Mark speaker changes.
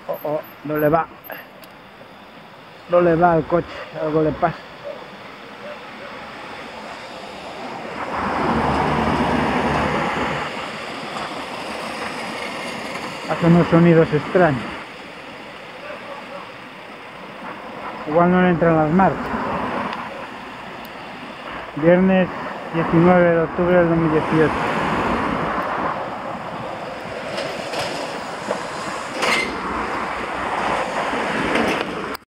Speaker 1: Oh, no le va. No le va al coche, algo le pasa. Hace unos sonidos extraños. Igual no le entran las marchas. Viernes 19 de octubre del 2018.